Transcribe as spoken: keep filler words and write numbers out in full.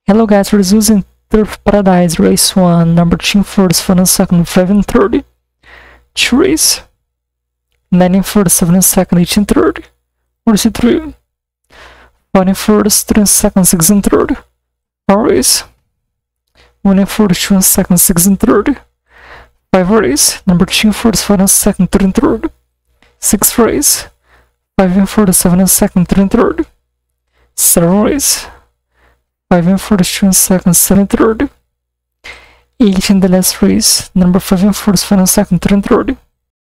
Hello guys, we're using Turf Paradise race one, number two first, four and second, five and thirty. Two race, nine and first, seven and second, eight and thirty. forty-three. One and first, three and second, six and thirty. Four race, one and first, two and second, six and thirty. Five race, number two first, four and second, three and thirty. Six race, five and first, seven and second, three and thirty. Seven race, five and first, two and second, seven and thirty. Eight in the last race, number five and first, five and second, three and thirty.